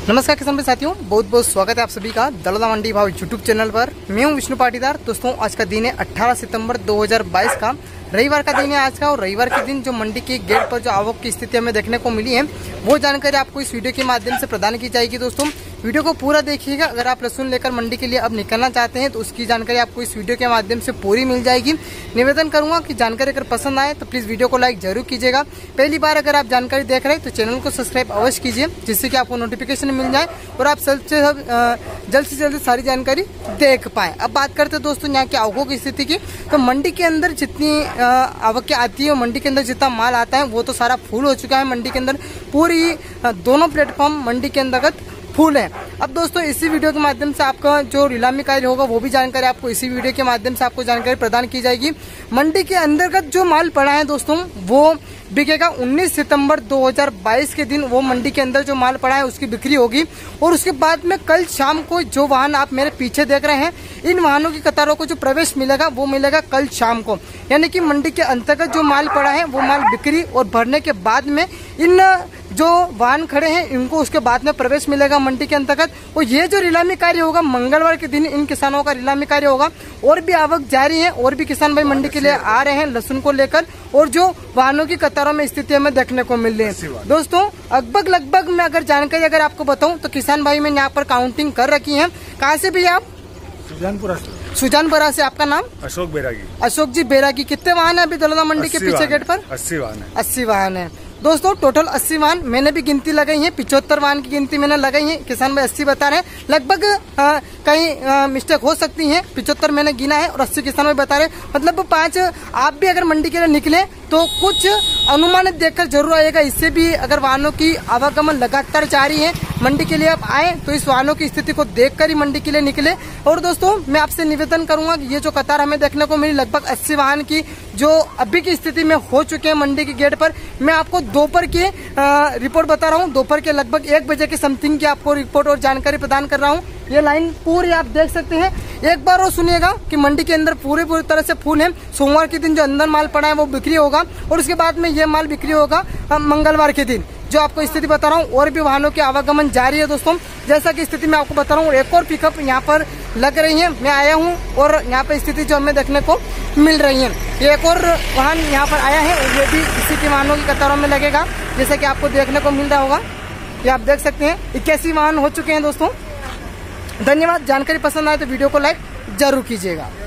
नमस्कार किसान भाई साथियों, बहुत बहुत स्वागत है आप सभी का दलौदा मंडी भाव यूट्यूब चैनल पर। मैं हूं विष्णु पाटीदार। दोस्तों आज का दिन है 18 सितंबर 2022 का, रविवार का दिन है आज का। और रविवार के दिन जो मंडी के गेट पर जो आवक की स्थिति हमें देखने को मिली है वो जानकारी आपको इस वीडियो के माध्यम से प्रदान की जाएगी। दोस्तों वीडियो को पूरा देखिएगा। अगर आप लहसुन लेकर मंडी के लिए अब निकलना चाहते हैं तो उसकी जानकारी आपको इस वीडियो के माध्यम से पूरी मिल जाएगी। निवेदन करूंगा कि जानकारी अगर पसंद आए तो प्लीज वीडियो को लाइक जरूर कीजिएगा। पहली बार अगर आप जानकारी देख रहे हैं तो चैनल को सब्सक्राइब अवश्य कीजिए, जिससे कि आपको नोटिफिकेशन मिल जाए और आप जल्द से जल्द सारी जानकारी देख पाए। अब बात करते हैं दोस्तों यहाँ की आवकों की स्थिति की। तो मंडी के अंदर जितनी आवक आती है, मंडी के अंदर जितना माल आता है वो तो सारा फुल हो चुका है। मंडी के अंदर पूरी दोनों प्लेटफॉर्म मंडी के अंतर्गत फुल है। अब दोस्तों इसी वीडियो के माध्यम से आपका जो नीलामी कार्य होगा वो भी जानकारी आपको इसी वीडियो के माध्यम से आपको जानकारी प्रदान की जाएगी। मंडी के अंतर्गत जो माल पड़ा है दोस्तों वो बिकेगा 19 सितंबर 2022 के दिन। वो मंडी के अंदर जो माल पड़ा है उसकी बिक्री होगी। और उसके बाद में कल शाम को जो वाहन आप मेरे पीछे देख रहे हैं, इन वाहनों की कतारों को जो प्रवेश मिलेगा वो मिलेगा कल शाम को। यानी कि मंडी के अंतर्गत जो माल पड़ा है वो माल बिक्री और भरने के बाद में इन जो वाहन खड़े हैं इनको उसके बाद में प्रवेश मिलेगा मंडी के अंतर्गत। और ये जो नीलामी कार्य होगा मंगलवार के दिन इन किसानों का नीलामी कार्य होगा। और भी आवक जारी है, और भी किसान भाई मंडी के लिए आ रहे हैं लहसुन को लेकर। और जो वाहनों की कतारों में स्थिति हमें देखने को मिल रही है दोस्तों, लगभग मैं अगर जानकारी अगर आपको बताऊं तो किसान भाई मैंने यहाँ पर काउंटिंग कर रखी है। कहाँ से भैया आप? सुजानपुरा से। आपका नाम? अशोक बैरागी। अशोक जी बैरागी। कितने वाहन है अभी दलौदा मंडी के पीछे गेट पर? 80 वाहन है। 80 वाहन है दोस्तों, टोटल 80 वाहन। मैंने भी गिनती लगाई है, 75 वाहन की गिनती मैंने लगाई है। किसान भाई 80 बता रहे हैं, लगभग कहीं मिस्टेक हो सकती है। 75 मैंने गिना है और 80 किसान भाई बता रहे हैं। मतलब 5 आप भी अगर मंडी के लिए निकले तो कुछ अनुमानित देखकर जरूर आएगा। इससे भी अगर वाहनों की आवागमन लगातार जारी है, मंडी के लिए आप आए तो इस वाहनों की स्थिति को देखकर ही मंडी के लिए निकले। और दोस्तों मैं आपसे निवेदन करूंगा कि ये जो कतार हमें देखने को मिली लगभग 80 वाहन की जो अभी की स्थिति में हो चुके हैं मंडी के गेट पर, मैं आपको दोपहर की रिपोर्ट बता रहा हूँ। दोपहर के लगभग 1 बजे की समथिंग की आपको रिपोर्ट और जानकारी प्रदान कर रहा हूँ। ये लाइन पूरी आप देख सकते हैं। एक बार और सुनिएगा कि मंडी के अंदर पूरी तरह से फुल है। सोमवार के दिन जो अंदर माल पड़ा है वो बिक्री होगा और उसके बाद में ये माल बिक्री होगा मंगलवार के दिन, जो आपको स्थिति बता रहा हूँ। और भी वाहनों की आवागमन जारी है दोस्तों, जैसा कि स्थिति मैं आपको बता रहा हूँ। एक और पिकअप यहाँ पर लग रही है, मैं आया हूँ और यहाँ पर स्थिति जो हमें देखने को मिल रही है। एक और वाहन यहाँ पर आया है और ये भी इसी के वाहनों की कतारों में लगेगा, जैसा कि आपको देखने को मिल रहा होगा। ये आप देख सकते हैं 81 वाहन हो चुके हैं दोस्तों। धन्यवाद। जानकारी पसंद आए तो वीडियो को लाइक जरूर कीजिएगा।